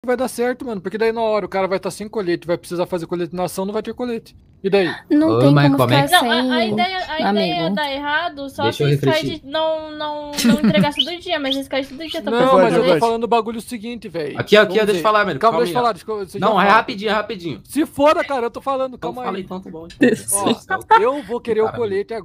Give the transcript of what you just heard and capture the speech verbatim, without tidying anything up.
vai dar certo, mano. Porque daí na hora o cara vai estar sem colete, vai precisar fazer coletinação, não vai ter colete. E daí? Não Ô, tem mas como como é ficar que- Não, a, a sem, ideia, a ideia amigo. dá errado só Deixa se eu o Sky refletir. não, não, não entregasse todo dia, mas o Sky todo dia tá Não, fazendo mas eu tô colete. falando o bagulho seguinte, velho. Aqui, aqui, Vamos deixa dizer. eu falar, mano. Calma, Calma deixa eu aí, falar. ó. Deixa eu- você já Não, é fala. rapidinho, é rapidinho. Se foda, cara, eu tô falando. Então Calma fala aí. então, tá bom. Ó, eu vou querer o Caramba. colete agora.